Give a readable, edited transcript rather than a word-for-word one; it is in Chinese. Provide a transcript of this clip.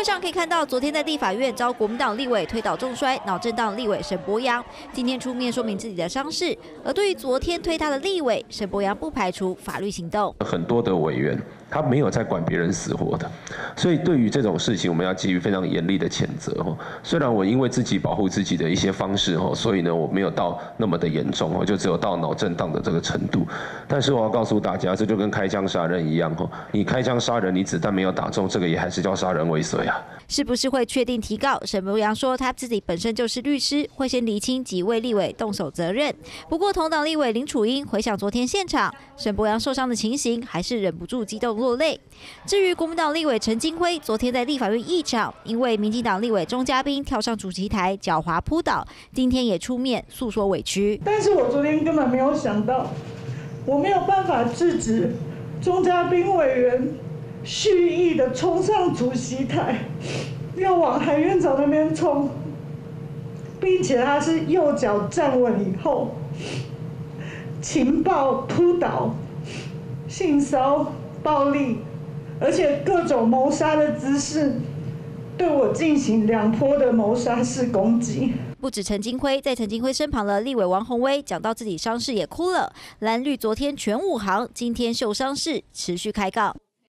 上可以看到，昨天在立法院遭国民党立委推倒重摔脑震荡立委沈伯洋，今天出面说明自己的伤势。而对于昨天推他的立委沈伯洋，不排除法律行动。 很多的委员他没有在管别人死活的，所以对于这种事情，我们要给予非常严厉的谴责。虽然我因为自己保护自己的一些方式，所以呢我没有到那么的严重，就只有到脑震荡的这个程度。但是我要告诉大家，这就跟开枪杀人一样，你开枪杀人，你子弹没有打中，这个也还是叫杀人未遂啊。 是不是会确定提告？沈伯洋说他自己本身就是律师，会先厘清几位立委动手责任。不过同党立委林楚英回想昨天现场沈伯洋受伤的情形，还是忍不住激动落泪。至于国民党立委陈金辉，昨天在立法院议场，因为民进党立委钟嘉宾跳上主席台狡猾扑倒，今天也出面诉说委屈。 但是我昨天根本没有想到，我没有办法制止钟嘉宾委员蓄意的冲上主席台，要往韩院长那边冲，并且他是右脚站稳以后，情报扑倒、性骚暴力，而且各种谋杀的姿势，对我进行2波的谋杀式攻击。 不止陈金辉，在陈金辉身旁的立委王宏威讲到自己伤势也哭了。蓝绿昨天全武行，今天秀伤势持续开告。